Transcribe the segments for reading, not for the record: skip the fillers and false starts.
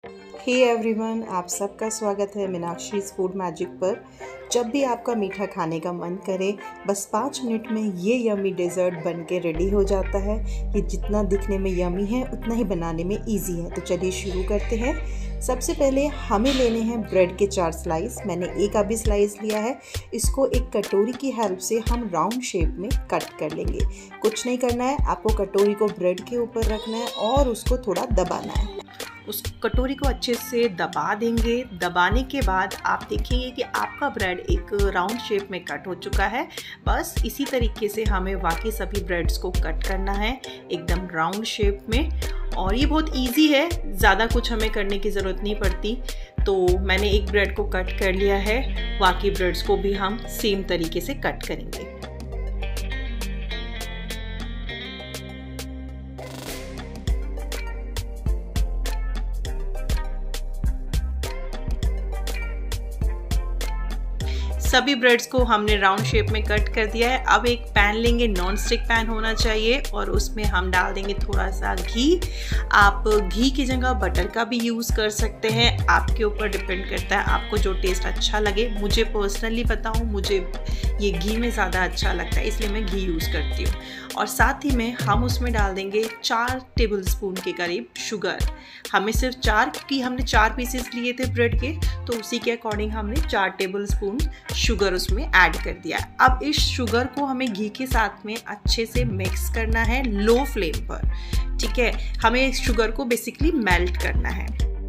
Hey everyone, आप सबका स्वागत है मीनाक्षीज़ फूड मैजिक पर। जब भी आपका मीठा खाने का मन करे, बस 5 मिनट में ये यमी डेज़र्ट बन के रेडी हो जाता है। ये जितना दिखने में यमी है उतना ही बनाने में इजी है। तो चलिए शुरू करते हैं। सबसे पहले हमें लेने हैं ब्रेड के 4 स्लाइस। मैंने एक आधी स्लाइस लिया है। इसको एक कटोरी की हेल्प से हम राउंड शेप में कट कर लेंगे। कुछ नहीं करना है, आपको कटोरी को ब्रेड के ऊपर रखना है और उसको थोड़ा दबाना है। उस कटोरी को अच्छे से दबा देंगे। दबाने के बाद आप देखेंगे कि आपका ब्रेड एक राउंड शेप में कट हो चुका है। बस इसी तरीके से हमें बाकी सभी ब्रेड्स को कट करना है, एकदम राउंड शेप में। और ये बहुत इजी है, ज़्यादा कुछ हमें करने की ज़रूरत नहीं पड़ती। तो मैंने एक ब्रेड को कट कर लिया है, बाकी ब्रेड्स को भी हम सेम तरीके से कट करेंगे। सभी ब्रेड्स को हमने राउंड शेप में कट कर दिया है। अब एक पैन लेंगे, नॉन स्टिक पैन होना चाहिए, और उसमें हम डाल देंगे थोड़ा सा घी। आप घी की जगह बटर का भी यूज़ कर सकते हैं, आपके ऊपर डिपेंड करता है आपको जो टेस्ट अच्छा लगे। मुझे पर्सनली बताऊं, मुझे ये घी में ज़्यादा अच्छा लगता है, इसलिए मैं घी यूज़ करती हूँ। और साथ ही में हम उसमें डाल देंगे 4 टेबलस्पून के करीब शुगर। हमें सिर्फ 4, क्योंकि हमने 4 पीसेस लिए थे ब्रेड के, तो उसी के अकॉर्डिंग हमने 4 टेबलस्पून शुगर उसमें ऐड कर दिया। अब इस शुगर को हमें घी के साथ में अच्छे से मिक्स करना है लो फ्लेम पर। ठीक है, हमें इस शुगर को बेसिकली मेल्ट करना है।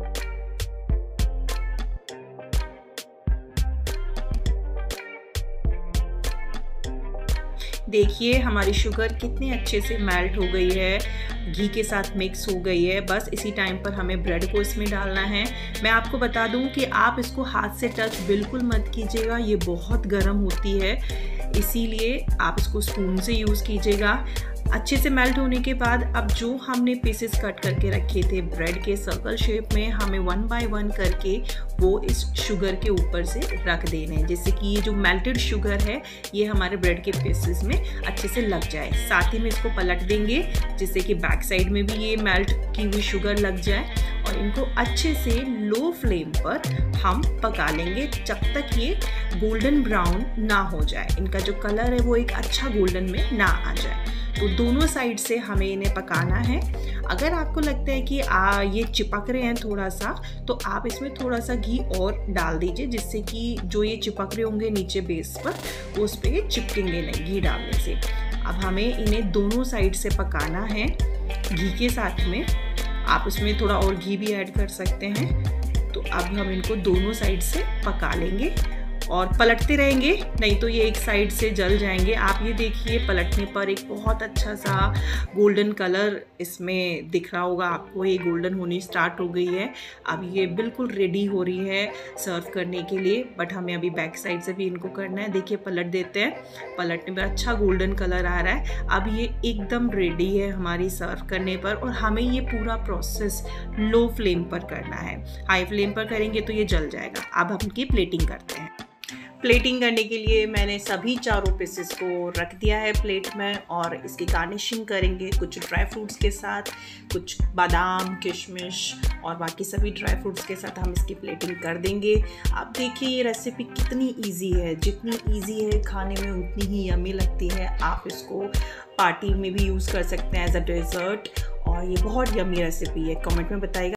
देखिए हमारी शुगर कितनी अच्छे से मेल्ट हो गई है, घी के साथ मिक्स हो गई है। बस इसी टाइम पर हमें ब्रेड को इसमें डालना है। मैं आपको बता दूं कि आप इसको हाथ से टच बिल्कुल मत कीजिएगा, ये बहुत गर्म होती है, इसीलिए आप इसको स्पून से यूज़ कीजिएगा। अच्छे से मेल्ट होने के बाद अब जो हमने पीसेस कट करके रखे थे ब्रेड के सर्कल शेप में, हमें 1 बाय 1 करके वो इस शुगर के ऊपर से रख देने हैं, जिससे कि ये जो मेल्टेड शुगर है ये हमारे ब्रेड के पीसेस में अच्छे से लग जाए। साथ ही में इसको पलट देंगे, जिससे कि बैक साइड में भी ये मेल्ट की हुई शुगर लग जाए। और इनको अच्छे से लो फ्लेम पर हम पका लेंगे जब तक ये गोल्डन ब्राउन ना हो जाए। इनका जो कलर है वो एक अच्छा गोल्डन में ना आ जाए। तो दोनों साइड से हमें इन्हें पकाना है। अगर आपको लगता है कि ये चिपक रहे हैं थोड़ा सा, तो आप इसमें थोड़ा सा घी और डाल दीजिए, जिससे कि जो ये चिपक रहे होंगे नीचे बेस पर, उस पर ये चिपकेंगे नहीं घी डालने से। अब हमें इन्हें दोनों साइड से पकाना है घी के साथ में। आप उसमें थोड़ा और घी भी ऐड कर सकते हैं। तो अब हम इनको दोनों साइड से पका लेंगे और पलटते रहेंगे, नहीं तो ये एक साइड से जल जाएंगे। आप ये देखिए पलटने पर एक बहुत अच्छा सा गोल्डन कलर इसमें दिख रहा होगा आपको, ये गोल्डन होनी स्टार्ट हो गई है। अब ये बिल्कुल रेडी हो रही है सर्व करने के लिए, बट हमें अभी बैक साइड से भी इनको करना है। देखिए पलट देते हैं, पलटने पर अच्छा गोल्डन कलर आ रहा है। अब ये एकदम रेडी है हमारी सर्व करने पर, और हमें ये पूरा प्रोसेस लो फ्लेम पर करना है। हाई फ्लेम पर करेंगे तो ये जल जाएगा। अब हम इनकी प्लेटिंग करते हैं। प्लेटिंग करने के लिए मैंने सभी चारों पीसेस को रख दिया है प्लेट में, और इसकी गार्निशिंग करेंगे कुछ ड्राई फ्रूट्स के साथ, कुछ बादाम, किशमिश और बाकी सभी ड्राई फ्रूट्स के साथ हम इसकी प्लेटिंग कर देंगे। अब देखिए ये रेसिपी कितनी इजी है, जितनी इजी है खाने में उतनी ही यमी लगती है। आप इसको पार्टी में भी यूज़ कर सकते हैं एज अ डेजर्ट, और ये बहुत यमी रेसिपी है। कमेंट में बताइएगा।